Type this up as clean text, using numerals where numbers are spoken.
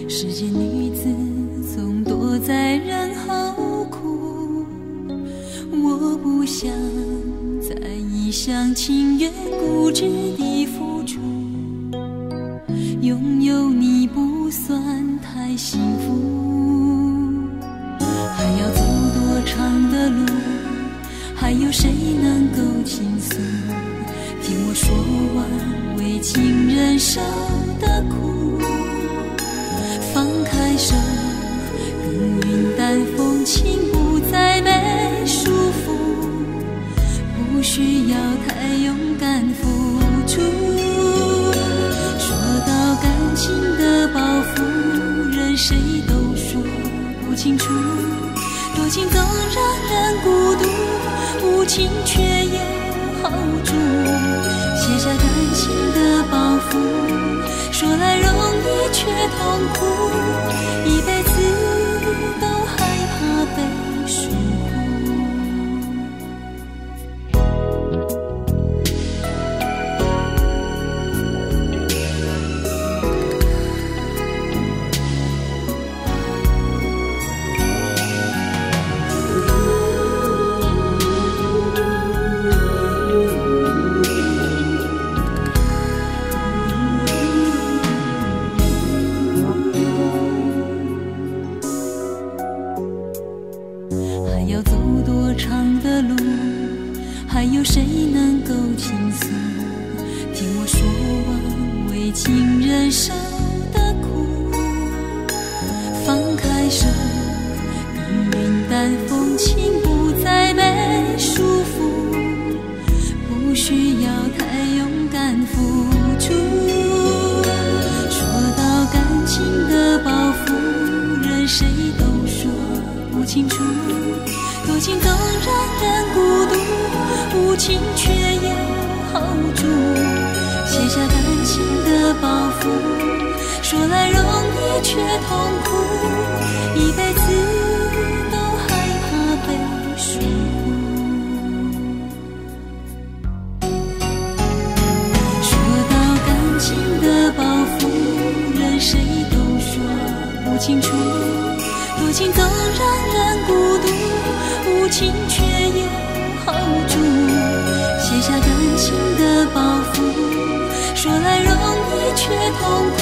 世间女子总躲在人后哭，我不想再一厢情愿固执地付出，拥有你不算太幸福，还要走多长的路，还有谁能够倾诉？听我说完为情人受的苦，放开手，耕耘淡风轻，不再被束缚，不需要太勇敢付出。说到感情的包袱，任谁都说不清楚，多情总让人孤独，无情却也好住。卸下感情的包袱，说来容易却痛苦，一辈子都害怕被疏忽。要走多长的路，还有谁能够倾诉？听我说完为情人受的苦，放开手，耕耘淡风轻，不再被束缚，不需要太勇敢付出。说到感情的包袱，任谁都说不清楚，多情总让人孤独，无情却也好住。卸下感情的包袱，说来容易却痛苦，一辈子都害怕被疏忽。说到感情的包袱，任谁都说不清楚，多情总让人孤独，无情却也好住。卸下感情的包袱，说来容易却痛